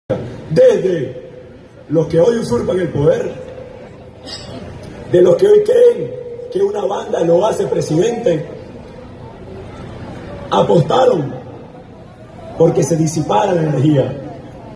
Desde los que hoy usurpan el poder, de los que hoy creen que una banda lo hace presidente, apostaron porque se disipara la energía